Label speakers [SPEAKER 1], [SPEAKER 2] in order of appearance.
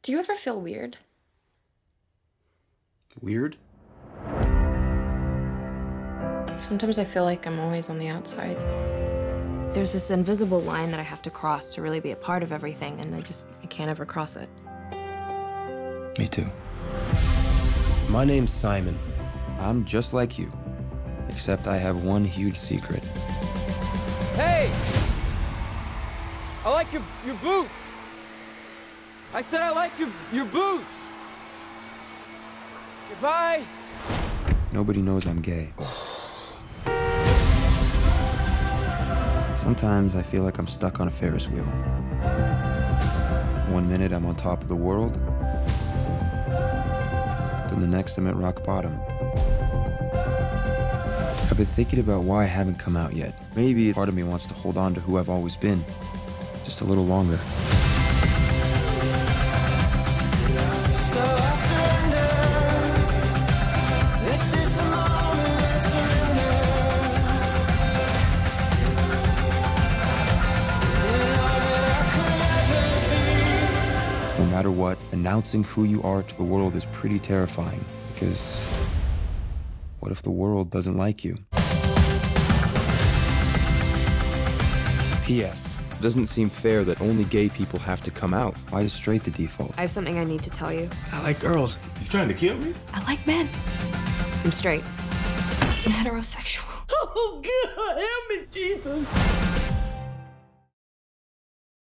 [SPEAKER 1] Do you ever feel weird?
[SPEAKER 2] Weird?
[SPEAKER 1] Sometimes I feel like I'm always on the outside.
[SPEAKER 3] There's this invisible line that I have to cross to really be a part of everything, and I can't ever cross it.
[SPEAKER 2] Me too. My name's Simon. I'm just like you, except I have one huge secret.
[SPEAKER 4] Hey! I like your boots! I said I like your boots! Goodbye!
[SPEAKER 2] Nobody knows I'm gay. Sometimes I feel like I'm stuck on a Ferris wheel. One minute I'm on top of the world, then the next I'm at rock bottom. I've been thinking about why I haven't come out yet. Maybe part of me wants to hold on to who I've always been, just a little longer. No matter what, announcing who you are to the world is pretty terrifying, because what if the world doesn't like you? P.S. It doesn't seem fair that only gay people have to come out. Why is straight the default?
[SPEAKER 3] I have something I need to tell you.
[SPEAKER 5] I like girls.
[SPEAKER 6] You trying to kill me?
[SPEAKER 3] I like men. I'm straight. I'm heterosexual.
[SPEAKER 6] Oh, God, help me, Jesus.